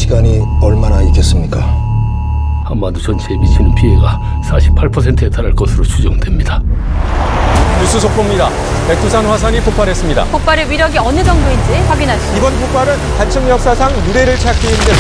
시간이 얼마나 있겠습니까? 한반도 전체에 미치는 피해가 48%에 달할 것으로 추정됩니다. 뉴스 속보입니다. 백두산 화산이 폭발했습니다. 폭발의 위력이 어느 정도인지 확인하시죠. 이번 폭발은 한층 역사상 유례를 찾기 힘든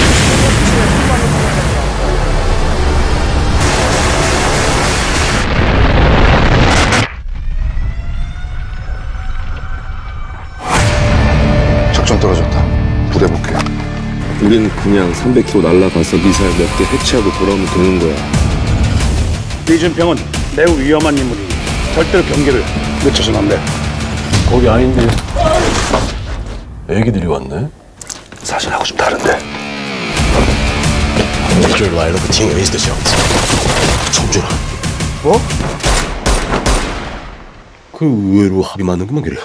작전 떨어졌다. 부대 복귀. 우리는 그냥 300km 날아가서 미사일 몇 개 해체하고 돌아오면 되는 거야. 리준평은 매우 위험한 인물이니 절대로 경계를 늦춰서는 안 돼. 거기 아닌데. 애기들이 왔네? 사실하고 좀 다른데. 정준아. 뭐? 그 의외로 합이 맞는구만 그래.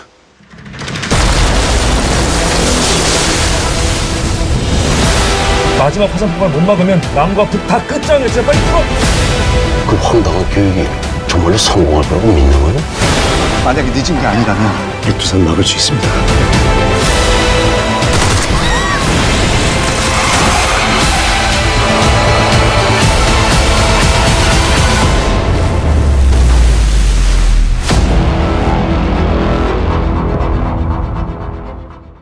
마지막 화산 폭발 못 막으면 남과 북 다 끝장이야. 진짜 빨리 풀어. 그 황당한 교육이 정말로 성공할 거라고 믿는 거야? 만약에 늦은 게 아니라면 백두산 막을 수 있습니다.